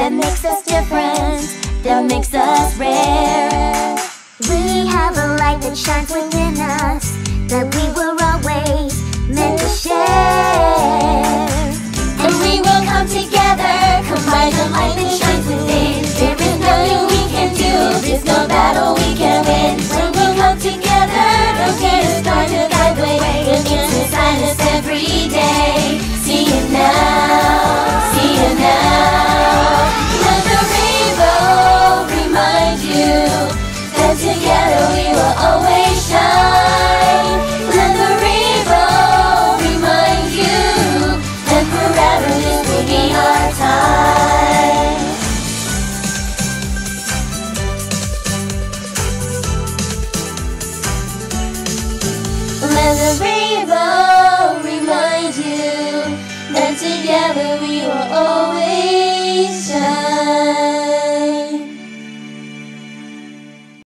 that makes us different, that makes us rare. We have a light that shines within us, that we were always meant to share. And we will come together, combine the light that shines within. There is nothing we can do, there's no battle we can win. When we come together, don't get us started that way. It lives inside us every day. See it now, see it now. Let the rainbow remind you that together we will always shine. Let the rainbow remind you that forever this will be our time. Let the rainbow remind you that together we will always